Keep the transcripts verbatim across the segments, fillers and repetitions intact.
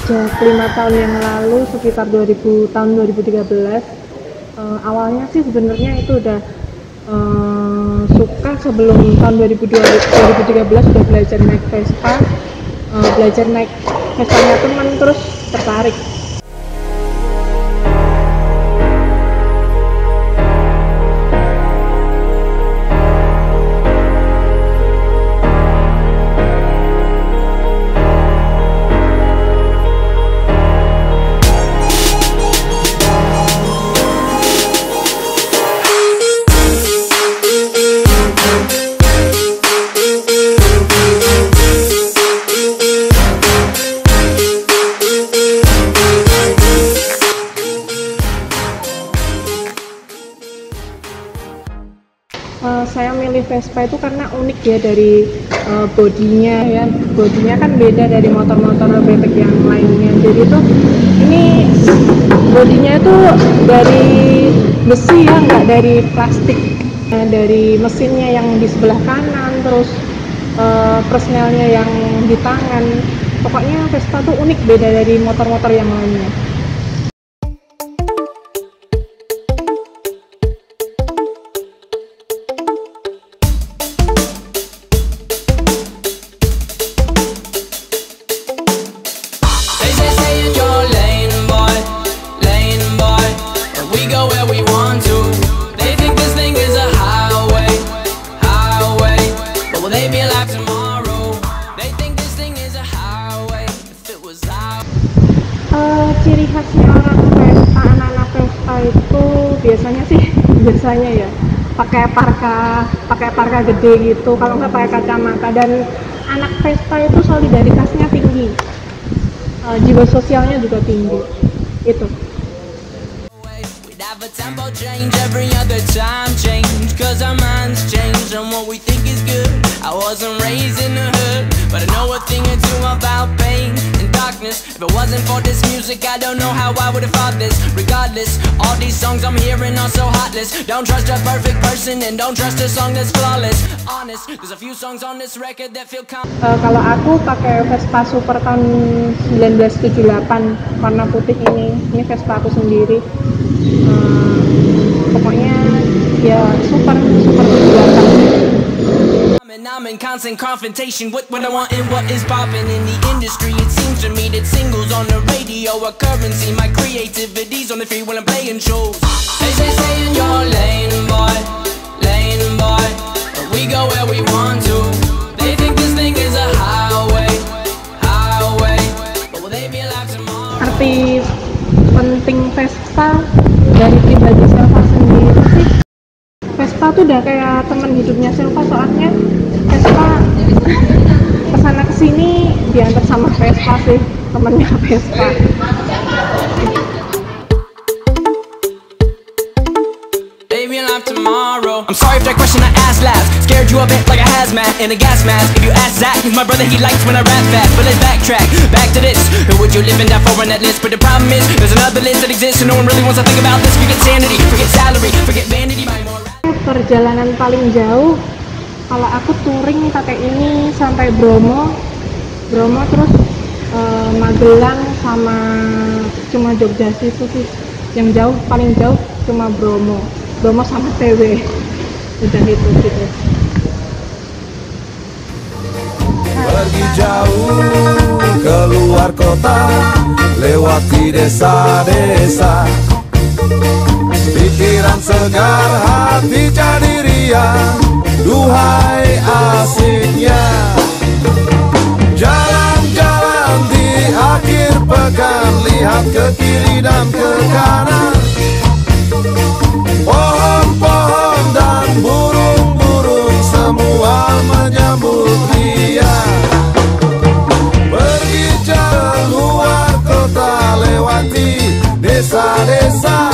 Sejak lima tahun yang lalu, sekitar dua ribu, tahun dua ribu tiga belas, uh, awalnya sih sebenarnya itu udah uh, suka sebelum tahun dua ribu tiga belas, udah belajar naik Vespa, uh, belajar naik Vespanya teman, terus tertarik. Uh, saya milih Vespa itu karena unik ya dari uh, bodinya ya, bodinya kan beda dari motor-motor bebek yang lainnya. Jadi tuh ini bodinya itu dari besi ya, nggak dari plastik. Nah, dari mesinnya yang di sebelah kanan, terus uh, persnelnya yang di tangan. Pokoknya Vespa tuh unik, beda dari motor-motor yang lainnya. Uh, ciri khasnya orang Vespa, anak-anak Vespa itu biasanya sih biasanya ya pakai parka, pakai parka gede gitu, kalau nggak pakai kacamata. Dan anak Vespa itu solidaritasnya tinggi, uh, jiwa sosialnya juga tinggi. Itu. Have a tempo change every other time change, cause our minds change and what we think is good. I wasn't raised in the hood, but I know a thing or two about pain and darkness. If it wasn't for this music, I don't know how I would have fought this. Regardless, all these songs I'm hearing are so heartless. Don't trust a perfect person and don't trust a song that's flawless. Honest, there's a few songs on this record that feel calm. Uh, kalau aku pakai Vespa Super tahun seribu sembilan ratus tujuh puluh delapan warna putih ini. Ini Vespa aku sendiri. Uh, pokoknya ya super super tujuh puluh delapan. And I'm in constant confrontation with what I want and what is popping in the industry. It seems to me that singles on the radio are currency. My creativity's on the free when I'm playing shows. They say stay in your lane, boy, lane, boy, but we go where we want to. They think this thing is a highway, highway, but will they be alive tomorrow? Arti penting Vespa dari pribadi Selva sendiri sih, Vespa tuh udah kayak teman hidupnya Selva, soalnya Vespa kesana kesini diantar sama Vespa sih, temennya Vespa. Baby, I'll have tomorrow. I'm sorry if that question I asked last scared you a bit like a hazmat in a gas mask. If you ask Zach, he's my brother, he likes when I rap fast. But let's backtrack, back to this. Who would you live in that for on that list? But the problem is, there's another list that exists and no one really wants to think about this. Forget sanity, forget salary, forget vanity. Perjalanan paling jauh, kalau aku touring pakai ini sampai Bromo, Bromo terus uh, Magelang sama cuma Jogja situ sih. Yang jauh, paling jauh cuma Bromo, Bromo sama T W. Udah itu gitu. Pergi jauh keluar kota, lewati desa-desa. Pikiran segar, hati jadi riang, duhai asiknya. Jalan-jalan di akhir pekan, lihat ke kiri dan ke kanan. Pohon-pohon dan burung-burung semua menyambut dia. Pergi jauh luar kota, lewati desa-desa.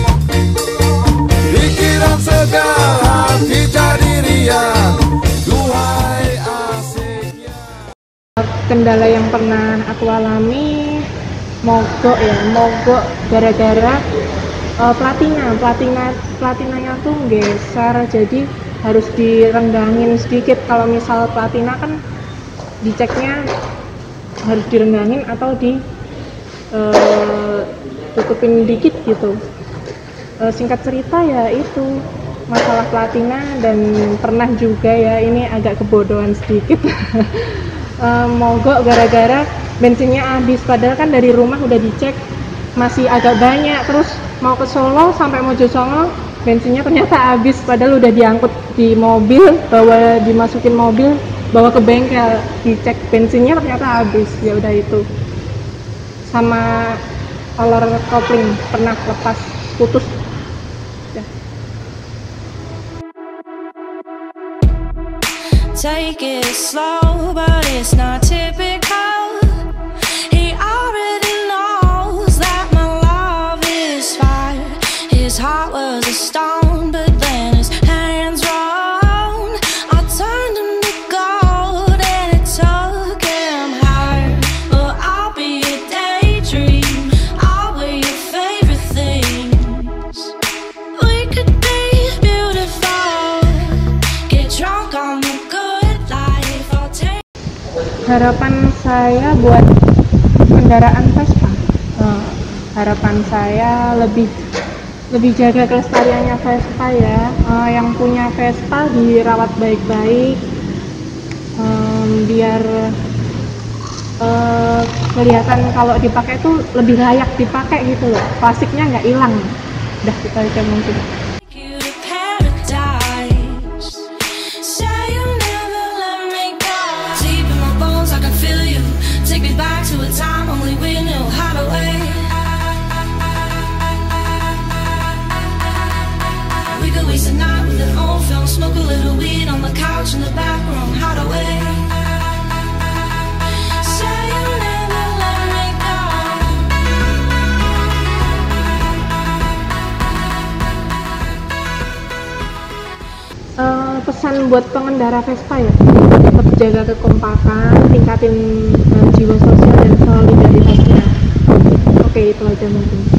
Pikiran segar, hati jadi riang, duhai asiknya. Kendala yang pernah aku alami, mogok ya, mogok gara-gara uh, platina, platina, platinanya tuh geser, jadi harus direnggangin sedikit. Kalau misal platina kan diceknya harus direnggangin atau di uh, tutupin dikit gitu. Uh, singkat cerita ya itu masalah platina, dan pernah juga ya ini agak kebodohan sedikit. uh, mogok gara-gara bensinnya habis, padahal kan dari rumah udah dicek masih agak banyak, terus mau ke Solo sampai Mojosongo bensinnya ternyata habis, padahal udah diangkut di mobil, bawa dimasukin mobil, bawa ke bengkel, dicek bensinnya ternyata habis. Ya udah itu. Sama olor kopling pernah lepas, putus. Ya. Take it slow, but it's not typical. He already knows that my love is fire. His heart was a stone, but then his hands round. I turned him to gold and it took him higher. But I'll be a daydream, I'll wear your favorite things. We could be beautiful, get drunk on the good life. I'll take. Harapan saya buat kendaraan Vespa, uh, harapan saya lebih lebih jaga kelestariannya Vespa ya. Uh, yang punya Vespa dirawat baik-baik, um, biar uh, kelihatan kalau dipakai tuh lebih layak dipakai gitu loh, klasiknya nggak hilang. Udah, kita aja mungkin. You to paradise. Say you never let me go. Deep in my bones, I can feel you. Take me back to a time only we knew how to wait. We could waste a night with an old film, smoke a little weed on the couch in the back room. How to wait. Say you never let me go. Uh, pesan buat pengendara Vespa ya, tetap jaga kekompakan, tingkatin uh, jiwa sosial dan solidaritasnya. Oke, itu aja mungkin.